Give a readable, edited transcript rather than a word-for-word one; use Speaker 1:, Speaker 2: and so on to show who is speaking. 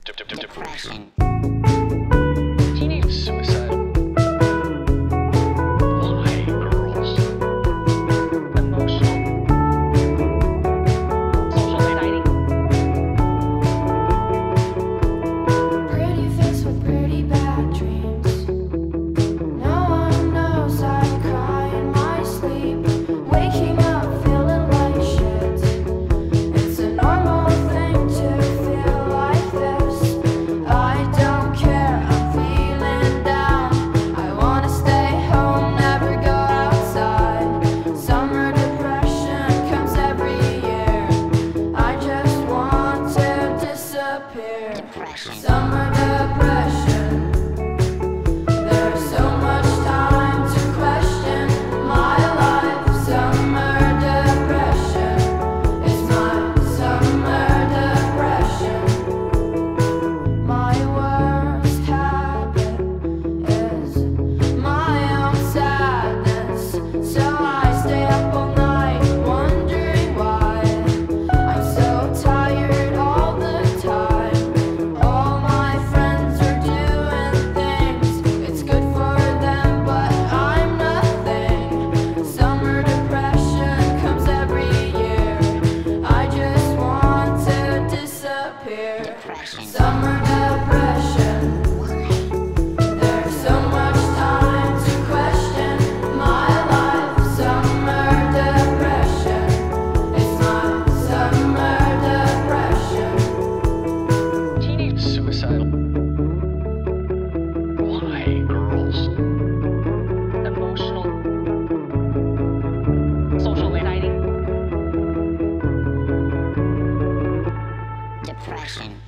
Speaker 1: Depression.
Speaker 2: Teenage suicide. Why, girls?
Speaker 1: Emotional. Social anxiety.
Speaker 3: Pretty face with pretty bad dreams. No one knows I cry in my sleep. Waking up feeling like shit. It's a normal thing to feel like this. I don't care, I'm feeling down. I wanna stay home, never go outside. Summer depression comes every year. I just want to disappear.
Speaker 1: Depression.
Speaker 3: Summer depression. There's so much time to question my life. Summer depression is my summer depression. My worst habit is my own sadness. So I stay up all night wondering why I'm so tired all the time. All my friends are doing things, it's good for them, but I'm nothing. Summer depression comes every year. I just want to disappear.
Speaker 1: Depression.
Speaker 3: Summer depression. There's so much time to question my life. Summer depression is my summer depression.
Speaker 2: Teenage suicide. Why, girls?
Speaker 1: Emotional. Social anxiety. Depression.